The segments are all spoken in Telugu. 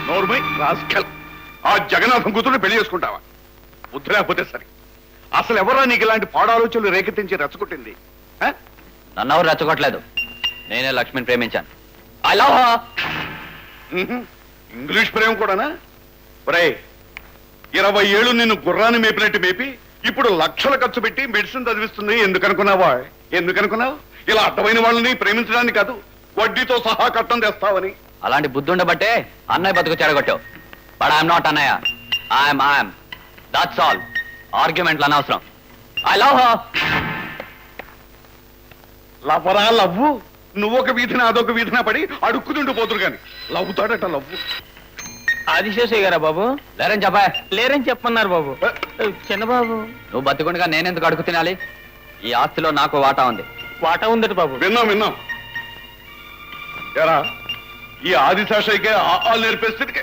నోర్మై రాస్కల్. ఆ జగన్నాథం కూతురు పెళ్లి చేసుకుంటావా? బుద్ధి లేకపోతే సరే. అసలు ఎవరా నీకు ఇలాంటి పాడాలోచనలు రేకెత్తించి రెచ్చగొట్టింది? నన్నెవరు రెచ్చగొట్టలేదు. నేనే లక్ష్మిని ప్రేమించాను. I love her. ఇంగ్లీష్ ప్రేమ కూడానా? ఒరే, 20 ఏళ్ళు నిన్ను గుర్రాన్ని మేపినట్టు మేపి ఇప్పుడు లక్షలు ఖర్చు పెట్టి మెడిసిన్ చదివిస్తుంది. ఎందుకనుకున్నావా? ఎందుకనుకున్నావు? ఇలా అడ్డమైన వాళ్ళని ప్రేమించడానికి కాదు, వడ్డీతో సహా కట్టం తెస్తావని. అలాంటి బుద్ధి ఉండబట్టే అన్నయ్య బతుకు చెడగొట్టావు. బట్ ఐఎమ్ నాట్ అన్నయ్య. I'm that's all. ఆర్గ్యుమెంట్లు అనవసరం. I love her. లవ్వరా లవ్వు? నువ్వొక వీధిన అదొక వీధిన పడి అడుక్కుతుంటూ పోతురు కానీ లవ్వుతాడట లవ్వు. ఆదిశేషయ్య గారా బాబు? లేరని చెప్పా. లేరని చెప్పమన్నారు బాబు. చిన్నబాబు, నువ్వు బతుకుండగా నేనెందుకు అడుగు తినాలి? ఈ ఆస్తిలో నాకు వాటా ఉంది. వాటా ఉందట బాబు. విన్నాం. ఎరా, ఈ ఆదిశేషయ్యకే ఆలు నేర్పేస్తే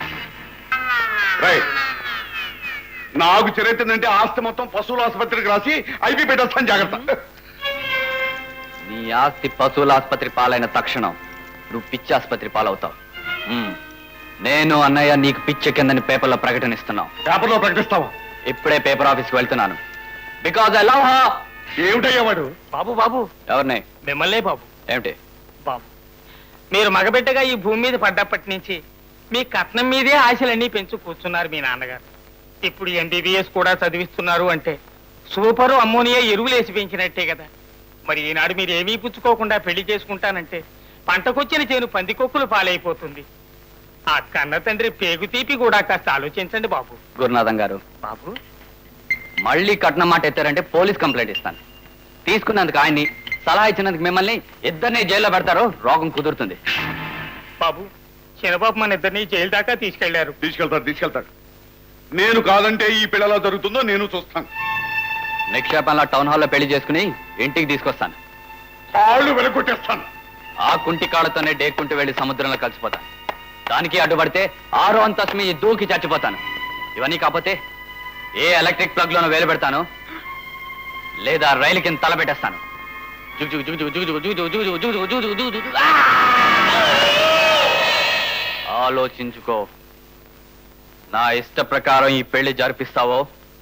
రైట్. నాకు చరిత్రంటే ఆస్తి మొత్తం పశువుల ఆసుపత్రికి రాసి ఐపీ పెట్టేస్తాను, జాగ్రత్త. నీ ఆస్తి పశువుల ఆసుపత్రి పాలైన తక్షణం నువ్వు పిచ్చి ఆసుపత్రి పాలవుతావు. నేను అన్నయ్య నీకు పిచ్చి కిందని పేపర్లో ప్రకటనిస్తున్నావు. పేపర్లో ప్రకటిస్తావా? ఇప్పుడే పేపర్ ఆఫీస్కి వెళ్తున్నాను. Because I love her. ఏమిటయ్యా వాడు? బాబు ఎవరిని? మిమ్మల్నే బాబు. ఏమిటి బాబు, మీరు మగబిడ్డగా ఈ భూమి మీద పడ్డప్పటి నుంచి మీ కట్నం మీదే ఆశలన్నీ పెంచు కూర్చున్నారు మీ నాన్నగారు. ఇప్పుడు MBBS కూడా చదివిస్తున్నారు అంటే సూపరు అమ్మోనియా ఎరువులేసి పెంచినట్టే కదా. మరి ఈనాడు మీరు ఏమీ పుచ్చుకోకుండా పెళ్లి చేసుకుంటానంటే పంటకొచ్చిన చేను పందికొక్కులు పాలైపోతుంది. ఆ కన్న తండ్రి పేగు తీపి కూడా కాస్త ఆలోచించండి బాబు. గురునాథం గారు, బాబు మళ్ళీ కట్నం మాట ఎత్తారంటే పోలీస్ కంప్లైంట్ ఇస్తాను. తీసుకున్నందుకు ఆయన్ని, సలహా ఇచ్చినందుకు మిమ్మల్ని ఇద్దరిని జైల్లో పెడతారు. రోగం కుదురుతుంది. బాబు, చిన్నబాబు మన ఇద్దరిని జైలు దాకా తీసుకెళ్లారు. తీసుకెళ్తాడు. నేను కాదంటే ఈ పిల్లలా జరుగుతుందో నేను చూస్తాను. నిక్షేపంలో టౌన్ హాల్లో పెళ్లి చేసుకుని ఇంటికి తీసుకొస్తాను. కాళ్ళు వెలకొట్టేస్తాను. ఆ కుంటి కాళ్ళతోనే డేక్కుంటూ వెళ్లి సముద్రంలో కలిసిపోతాను. దానికి అడ్డుపడితే 6వ అంతస్తు మీద దూకి చచ్చిపోతాను. ఇవన్నీ కాకపోతే ఏ ఎలక్ట్రిక్ ప్లగ్ లోనూ వేలు పెడతాను, లేదా రైలు కింద తల పెట్టేస్తాను. ఆలోచించుకో. నా ఇష్ట ప్రకారం ఈ పెళ్లి జరిపిస్తావో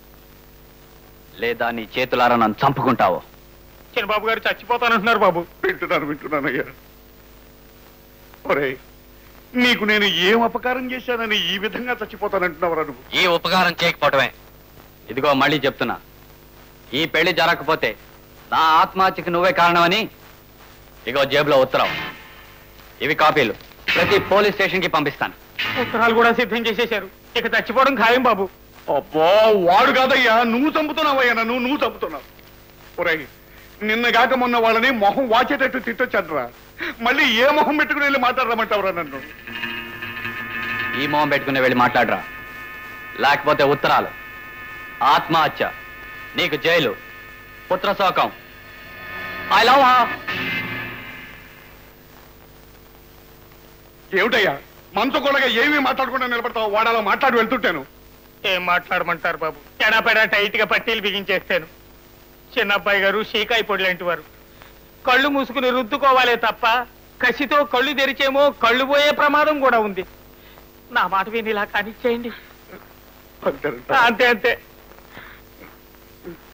లేదా నీ చేతులారా నన్ను చంపుకుంటావో. చిన్నబాబు గారు చచ్చిపోతానంటున్నారు బాబు. వింటున్నానయ్యా. ఒరే, నీకు నేను ఏం అపకారం చేశానని ఈ విధంగా చచ్చిపోతానంటున్నావురా నువ్వు? ఈ ఉపకారం చేయకపోవటమే. ఇదిగో మళ్ళీ చెప్తున్నా, ఈ పెళ్లి జరగకపోతే నా ఆత్మహత్యకి నువ్వే కారణమని ఇగో జేబులో ఉత్తరం, ఇవి కాపీలు ప్రతి పోలీస్ స్టేషన్ కి పంపిస్తాను. ఉత్తరాలు కూడా సిద్ధం చేసేశారు. ఇక చచ్చిపోవడం ఖాయం బాబు. అబ్బో, వాడు కాదయ్యా, నువ్వు చంపుతున్నావయ్యా నన్ను. నువ్వు చంపుతున్నావు. ఒరే, నిన్నగాక మొన్న వాళ్ళని మొహం వాచేటట్టు తిట్టొచ్చట్రా. మళ్ళీ ఏ మొహం పెట్టుకుని వెళ్ళి మాట్లాడరమంటావురా నన్ను? ఈ మొహం పెట్టుకుని వెళ్ళి మాట్లాడరా, లేకపోతే ఉత్తరాలు, ఆత్మహత్య, నీకు జైలు, పుత్రశోకం. I love her. ఏమిటయ్యా మనసుకోడగా ఏమీ మాట్లాడకుండా నిలబడతావు? వాడాలో మాట్లాడి వెళ్తుంటాను. ఏం మాట్లాడమంటారు బాబు? ఎడాపెడా టైట్ గా పట్టీలు బిగించేస్తాను. చిన్నబ్బాయి గారు షీకాయి పొడి లాంటి వారు. కళ్ళు మూసుకుని రుద్దుకోవాలే తప్ప కసితో కళ్ళు తెరిచేమో కళ్ళు పోయే ప్రమాదం కూడా ఉంది. నా మాట విని ఇలా కానిచ్చేయండి. అంతే.